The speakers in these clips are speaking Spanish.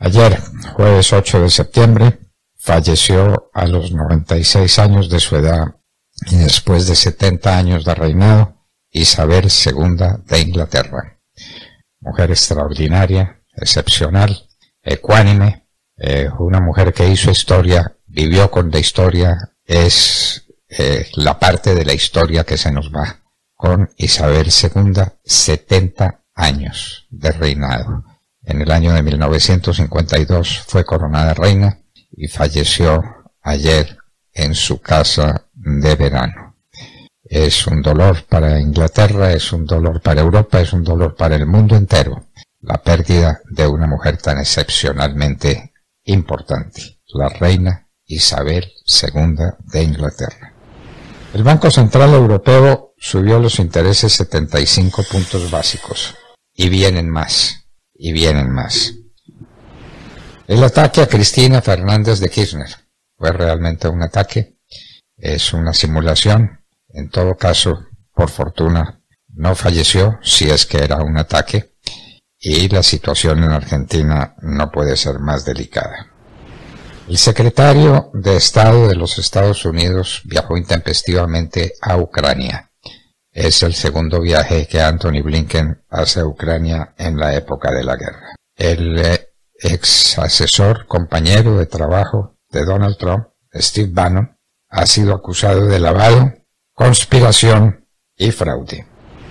Ayer, jueves 8 de septiembre, falleció a los 96 años de su edad y después de 70 años de reinado, Isabel II de Inglaterra. Mujer extraordinaria, excepcional, ecuánime, una mujer que hizo historia, vivió con la historia, es la parte de la historia que se nos va. Con Isabel II, 70 años de reinado. En el año de 1952 fue coronada reina y falleció ayer en su casa de verano. Es un dolor para Inglaterra, es un dolor para Europa, es un dolor para el mundo entero, la pérdida de una mujer tan excepcionalmente importante, la reina Isabel II de Inglaterra. El Banco Central Europeo subió los intereses 75 puntos básicos, y vienen más, y vienen más. El ataque a Cristina Fernández de Kirchner fue realmente un ataque, es una simulación. En todo caso, por fortuna, no falleció, si es que era un ataque, y la situación en Argentina no puede ser más delicada. El secretario de Estado de los Estados Unidos viajó intempestivamente a Ucrania. Es el segundo viaje que Antony Blinken hace a Ucrania en la época de la guerra. El ex asesor, compañero de trabajo de Donald Trump, Steve Bannon, ha sido acusado de lavado, conspiración y fraude.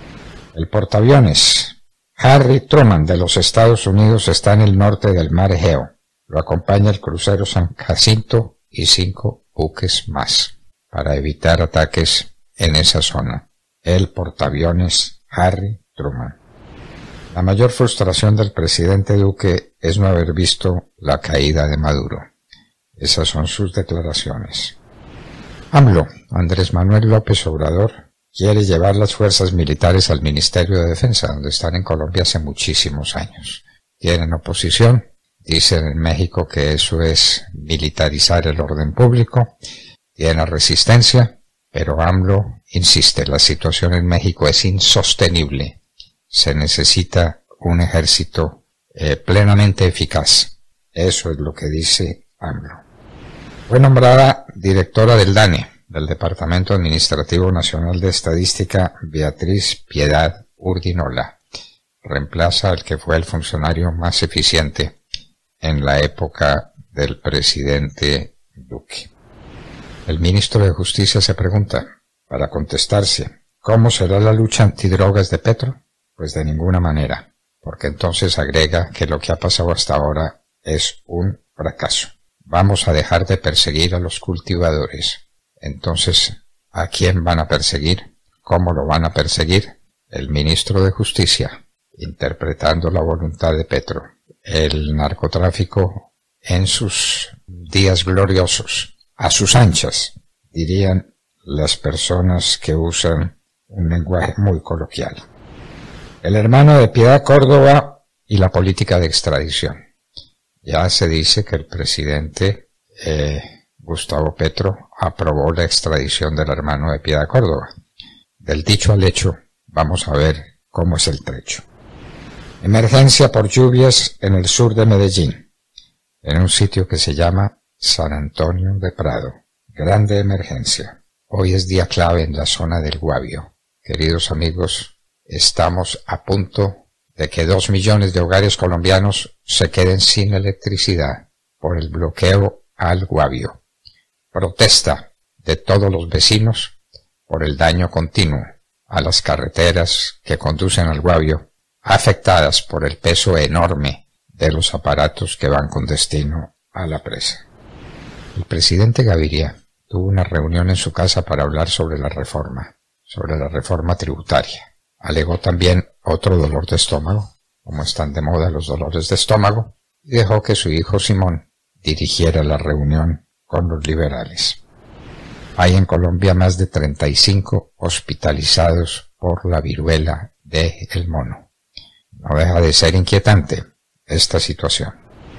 El portaaviones Harry Truman de los Estados Unidos está en el norte del mar Egeo. Lo acompaña el crucero San Jacinto y 5 buques más para evitar ataques en esa zona. El portaaviones Harry Truman. La mayor frustración del presidente Duque es no haber visto la caída de Maduro. Esas son sus declaraciones. AMLO, Andrés Manuel López Obrador, quiere llevar las fuerzas militares al Ministerio de Defensa, donde están en Colombia hace muchísimos años. Tienen oposición, dicen en México que eso es militarizar el orden público, tiene resistencia, pero AMLO insiste, la situación en México es insostenible. Se necesita un ejército plenamente eficaz. Eso es lo que dice AMLO. Fue nombrada directora del DANE, del Departamento Administrativo Nacional de Estadística, Beatriz Piedad Urdinola. Reemplaza al que fue el funcionario más eficiente en la época del presidente Duque. El ministro de Justicia se pregunta, para contestarse, ¿cómo será la lucha antidrogas de Petro? Pues de ninguna manera, porque entonces agrega que lo que ha pasado hasta ahora es un fracaso. Vamos a dejar de perseguir a los cultivadores. Entonces, ¿a quién van a perseguir? ¿Cómo lo van a perseguir? El ministro de Justicia, interpretando la voluntad de Petro. El narcotráfico en sus días gloriosos, a sus anchas, dirían las personas que usan un lenguaje muy coloquial. El hermano de Piedad Córdoba y la política de extradición. Ya se dice que el presidente Gustavo Petro aprobó la extradición del hermano de Piedad Córdoba. Del dicho al hecho, vamos a ver cómo es el trecho. Emergencia por lluvias en el sur de Medellín, en un sitio que se llama San Antonio de Prado. Grande emergencia. Hoy es día clave en la zona del Guavio. Queridos amigos, estamos a punto de que 2 millones de hogares colombianos se queden sin electricidad por el bloqueo al Guavio. Protesta de todos los vecinos por el daño continuo a las carreteras que conducen al Guavio, afectadas por el peso enorme de los aparatos que van con destino a la presa. El presidente Gaviria tuvo una reunión en su casa para hablar sobre la reforma tributaria. Alegó también otro dolor de estómago, como están de moda los dolores de estómago, y dejó que su hijo Simón dirigiera la reunión con los liberales. Hay en Colombia más de 35 hospitalizados por la viruela del mono. No deja de ser inquietante esta situación.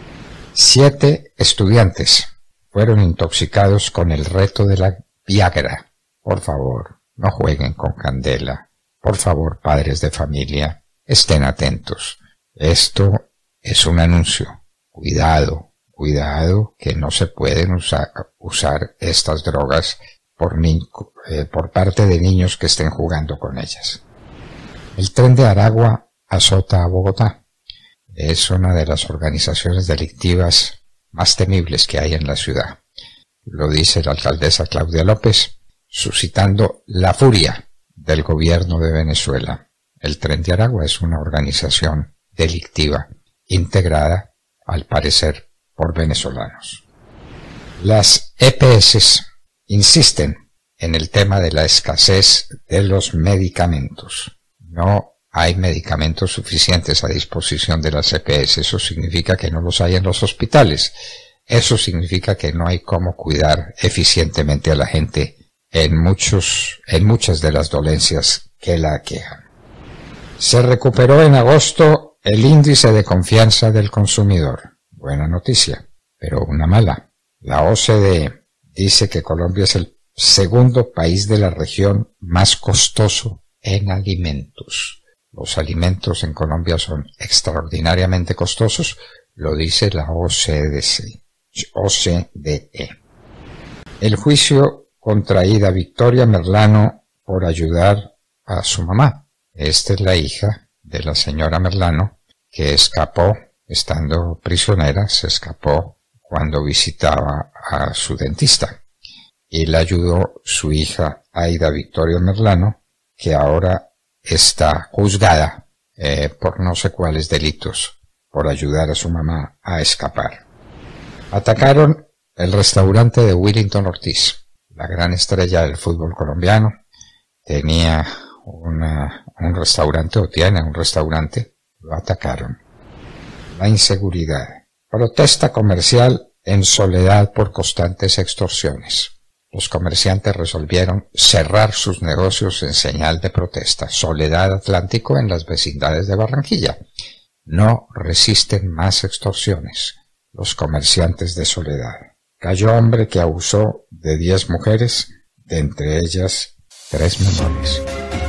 7 estudiantes fueron intoxicados con el reto de la Viagra. Por favor, no jueguen con candela. Por favor, padres de familia, estén atentos. Esto es un anuncio. cuidado que no se pueden usar estas drogas por parte de niños que estén jugando con ellas. El Tren de Aragua azota a Bogotá. Es una de las organizaciones delictivas más temibles que hay en la ciudad. Lo dice la alcaldesa Claudia López, suscitando la furia del gobierno de Venezuela. El Tren de Aragua es una organización delictiva integrada, al parecer, por venezolanos. Las EPS insisten en el tema de la escasez de los medicamentos. No hay medicamentos suficientes a disposición de las EPS. Eso significa que no los hay en los hospitales. Eso significa que no hay cómo cuidar eficientemente a la gente en muchas de las dolencias que la aquejan. Se recuperó en agosto el índice de confianza del consumidor. Buena noticia, pero una mala. La OCDE dice que Colombia es el segundo país de la región más costoso en alimentos. Los alimentos en Colombia son extraordinariamente costosos, lo dice la OCDE. El juicio contra Aida Victoria Merlano por ayudar a su mamá. Esta es la hija de la señora Merlano que escapó, estando prisionera, se escapó cuando visitaba a su dentista. Y la ayudó su hija Aida Victoria Merlano, que ahora está juzgada por no sé cuáles delitos, por ayudar a su mamá a escapar. Atacaron el restaurante de Willington Ortiz, la gran estrella del fútbol colombiano. Tenía un restaurante, o tiene un restaurante, lo atacaron. La inseguridad. Protesta comercial en Soledad por constantes extorsiones. Los comerciantes resolvieron cerrar sus negocios en señal de protesta. Soledad Atlántico, en las vecindades de Barranquilla. No resisten más extorsiones. Los comerciantes de Soledad. Cayó hombre que abusó de 10 mujeres, de entre ellas 3 menores.